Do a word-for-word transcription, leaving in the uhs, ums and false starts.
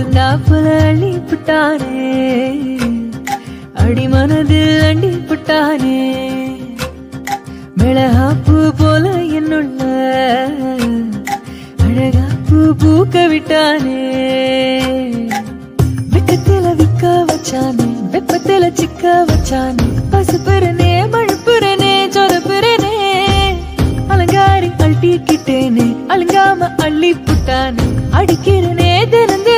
சுண்ணாப்புல அள்ளி புட்டானே அடி மனதில் அண்டி புட்டானே மிளகாப்பூ போல என்னுள்ள அழகா பூ பூக்க விட்டானே வெக்கத்தில விக்க வச்சானே வெப்பத்தில சிக்க வச்சானே பசுப்புறனே மழுப்புறனே சொதப்புறனே அலங்காரி அள்ளிக்கிட்டேனே அலங்காம அள்ளி புட்டானே அடிக்கிறனே திறந்து